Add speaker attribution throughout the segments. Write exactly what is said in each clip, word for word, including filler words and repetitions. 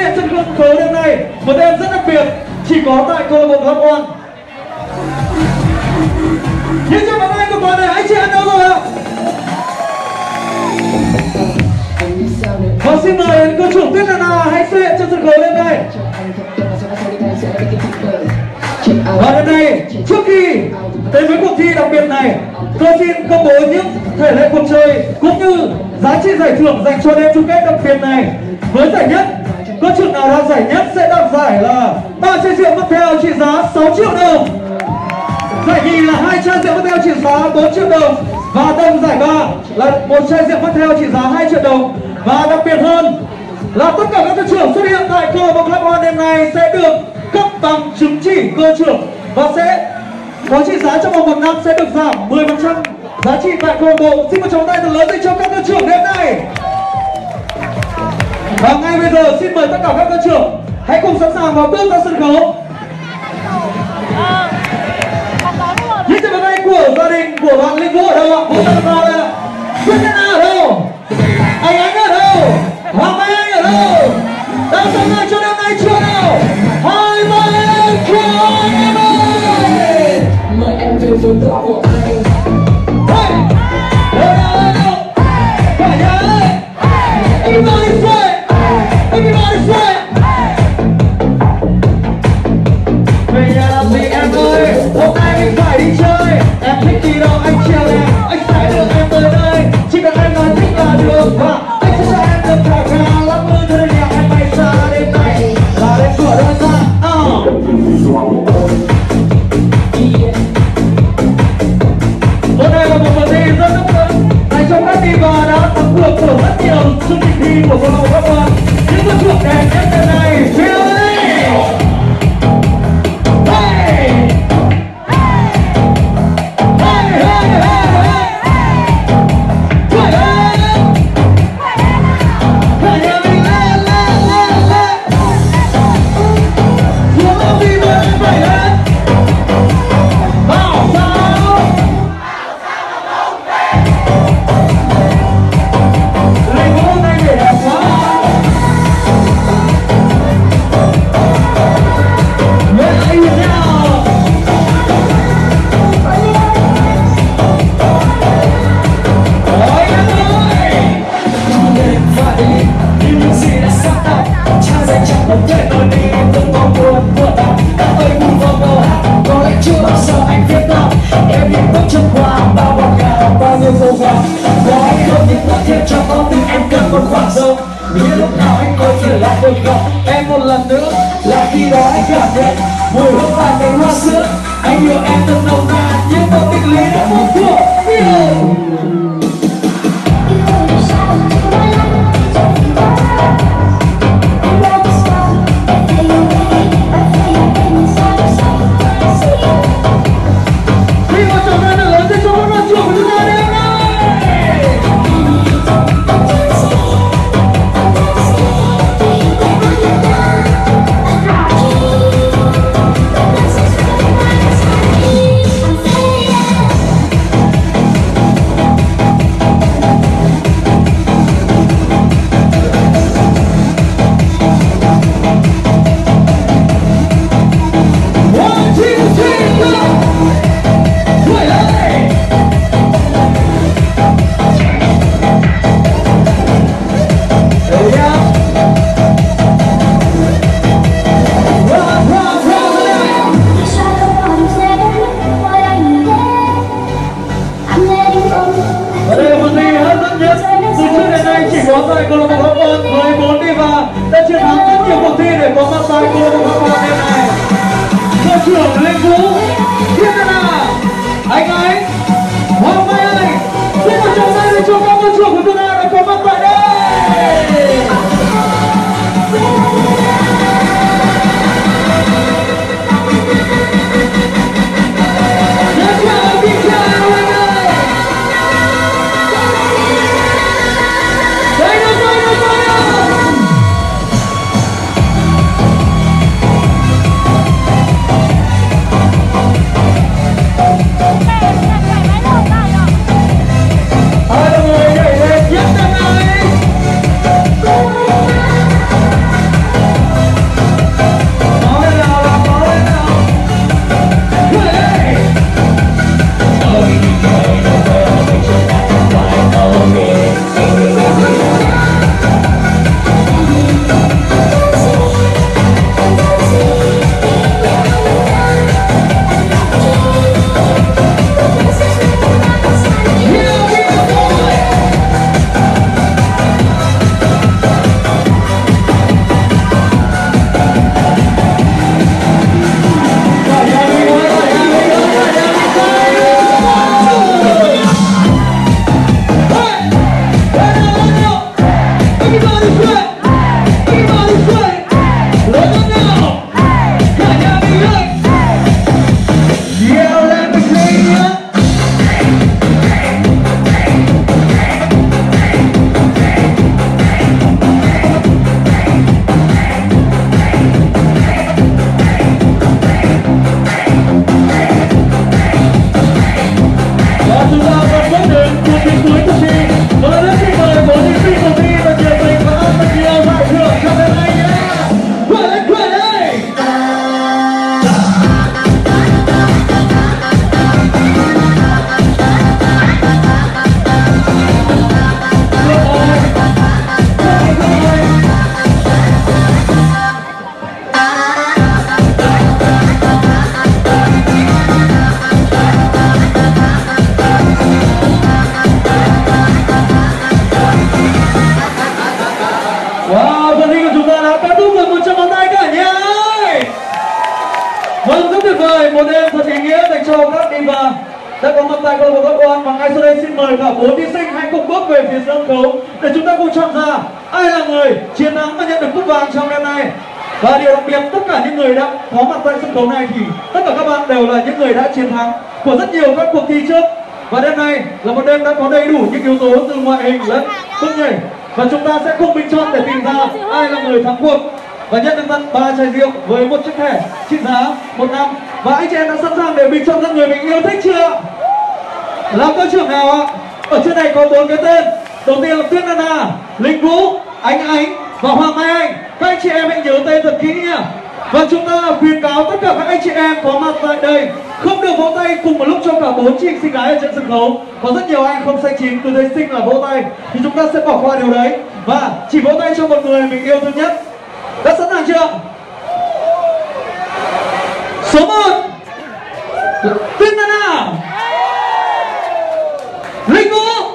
Speaker 1: diện trên sân khấu đêm nay một đêm rất đặc biệt chỉ có tại câu lạc bộ Long Oan. Những trong bàn tay của toàn thể anh chị em đâu rồi ạ? Và xin mời cô chủ Tuyết Anna hãy xuất hiện trên sân khấu đêm nay. Và đêm nay, trước khi đến với cuộc thi đặc biệt này, tôi xin công bố những thể lệ cuộc chơi cũng như giá trị giải thưởng dành cho đêm chung kết đặc biệt này. Với giải nhất, cô trưởng nào đạt giải nhất sẽ đạt giải là ba chai rượu Martell trị giá sáu triệu đồng. Giải nhì là hai chai rượu Martell trị giá bốn triệu đồng. Và đồng giải ba là một chai rượu Martell trị giá hai triệu đồng. Và đặc biệt hơn là tất cả các cơ trưởng xuất hiện tại câu lạc bộ Long Oan đêm nay sẽ được cấp bằng chứng chỉ cơ trưởng và sẽ có trị giá trong vòng một năm sẽ được giảm mười phần trăm giá trị tại câu lạc bộ. Xin một tràng tay thật lớn dành cho các cơ trưởng đêm nay. Và ngay bây giờ xin mời tất cả các cơ trưởng hãy cùng sẵn sàng và bước ra sân khấu. Những chiếc bàn tay của gia đình của bạn Linh Vũ ở đâu ạ? Bốn tay vào đây ạ. Tuyết Anna ở đâu? Anh Ánh ở đâu? Hoàng Mai Anh ở đâu? Đang sẵn sàng cho đêm nay chưa nào? Hai ba em cùng em ơi! Mời em về với tựa của anh. Hey! Đâu nào đâu nào? Cả nhà ơi! Everybody say! Everybody say! Về nhà làm gì em ơi? Hôm nay mình phải đi chơi. Em thích đi đâu anh treo em. Anh sẽ đưa em tới đây. Chỉ cần em nói thích là được. Và anh sẽ cho em được thả ga lắm mưa cho nên nhà em bay xa đêm nay là đêm của đôi ta. Hôm nay là một phần thi rất hấp dẫn dành cho các diva đã thắng cuộc của rất nhiều chương trình thi của câu lạc bộ Long Oan. Những phần thưởng đẹp nhất đêm nay phiêu đi. Hey! Hey, hey, hey, hey! Tuổi lên! Cả nhà mình lên, lên, lên, lên! Xuống không đi mà em phải lên! Bảo sao! Linh Vũ hôm nay để đẹp quá! Lên anh nhìn nào! Ôi em ơi! Đêm phải đi những gì đã sắp đặt. Cha dành cho một thể tôi đi từng con buồn buồn đau. Các tôi buồn vào câu hát có lẽ chưa bao giờ anh viết lòng. Em những bước chân qua bao bọc gạo bao nhiêu vô vọng. Có hay không những bước thêm cho con tim em cần một khoảng rộng. Biết lúc nào anh quay trở lại đôi góc em một lần nữa là khi đó anh cảm nhận mùi hương vàng cánh hoa sữa. Anh yêu em từng nồng nàn nhưng một tình lý đã vô thuở yêu. Vâng, rất tuyệt vời, một đêm thật ý nghĩa dành cho các diva đã có mặt tại câu lạc bộ God One. Và ngay sau đây xin mời cả bốn thí sinh hãy cùng bước về phía sân khấu để chúng ta cùng chọn ra ai là người chiến thắng và nhận được cúp vàng trong đêm nay. Và điều đặc biệt, tất cả những người đã có mặt tại sân khấu này thì tất cả các bạn đều là những người đã chiến thắng của rất nhiều các cuộc thi trước. Và đêm nay là một đêm đã có đầy đủ những yếu tố từ ngoại hình lẫn bước nhảy, và chúng ta sẽ cùng bình chọn để tìm ra ai là người thắng cuộc và nhận được tặng ba chai rượu với một chiếc thẻ trị giá một năm. Và anh chị em đã sẵn sàng để bình chọn ra người mình yêu thích chưa? Làm cơ trưởng nào ạ? Ở trên này có bốn cái tên. Đầu tiên là Tuyết Nana, Linh Vũ, Ánh Ánh và Hoàng Mai Anh. Các anh chị em hãy nhớ tên thật kỹ nha. Và chúng ta khuyến cáo tất cả các anh chị em có mặt tại đây không được vỗ tay cùng một lúc cho cả bốn chị xinh gái ở trên sân khấu. Có rất nhiều anh không xanh chín cứ thấy xinh là vỗ tay, thì chúng ta sẽ bỏ qua điều đấy và chỉ vỗ tay cho một người mình yêu thương nhất. Đã sẵn sàng chưa? Số một Tuyết Nana, Linh Vũ,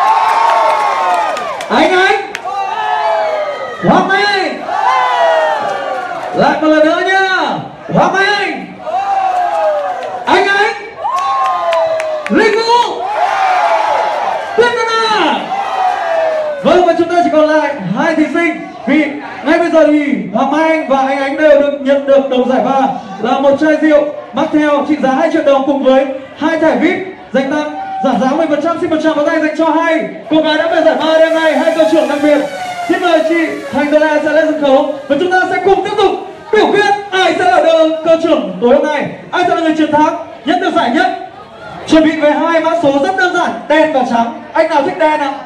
Speaker 1: Ánh Ánh, Hoàng Mai Anh. Lại một lần nữa nha. Hoàng Mai Anh, Ánh Ánh, Linh Vũ, Tuyết Nana. Vâng, và chúng ta chỉ còn lại hai thí sinh. Vì ngay bây giờ thì Hoàng Mai Anh và Ánh Ánh đều được nhận được đầu giải ba là một chai rượu mắc theo trị giá hai triệu đồng cùng với hai thẻ vê i pê dành tặng giảm giá mười phần trăm. Xin một tràng pháo tay dành cho hai cô gái đã về giải ba đêm nay, hai cơ trưởng đặc biệt. Xin mời chị Thành Đô La sẽ lên sân khấu và chúng ta sẽ cùng tiếp tục biểu quyết ai sẽ là đơn cơ trưởng tối hôm nay, ai sẽ là người chiến thắng nhận được giải nhất. Chuẩn bị về hai mã số rất đơn giản, đen và trắng. Anh nào thích đen ạ?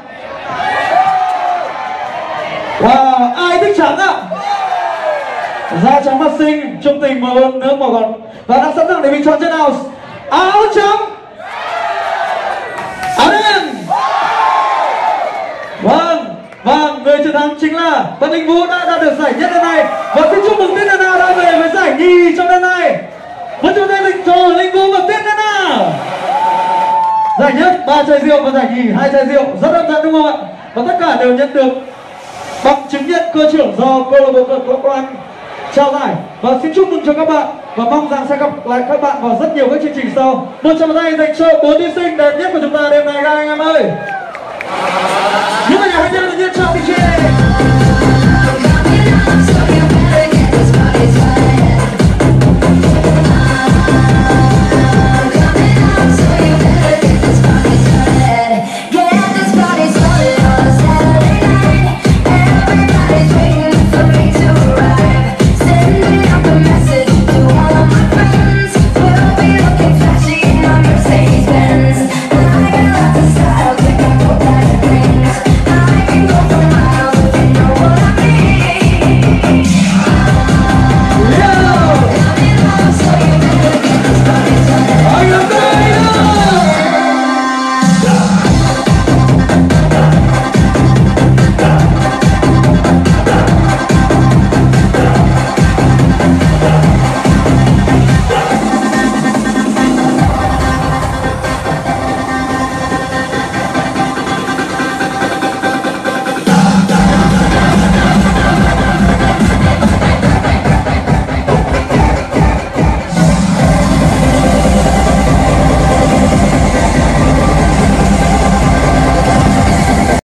Speaker 1: Wow, ai thích trắng ạ? Da trắng mặt xinh, trung tình màu hơn nước màu còn. Và đã sẵn sàng để mình chọn trên nào? Áo trắng, áo đen. Vâng, vâng, người chiến thắng chính là Văn Linh Vũ đã đạt được giải nhất đêm nay. Và xin chúc mừng Tuyết Nana đã về với giải nhì trong đêm nay. Với chúng ta dành cho Linh Vũ và Tuyết Nana. Giải nhất ba chai rượu và giải nhì hai chai rượu, rất hấp dẫn đúng không ạ? Và tất cả đều nhận được bằng chứng nhận cơ trưởng do câu lạc bộ God One trao giải. Và xin chúc mừng cho các bạn và mong rằng sẽ gặp lại các bạn vào rất nhiều các chương trình sau. Một tràng pháo tay dành cho bốn thí sinh đẹp nhất của chúng ta đêm nay các anh em ơi. Những người nhà hãy nhận được nhiệt chào đi chơi.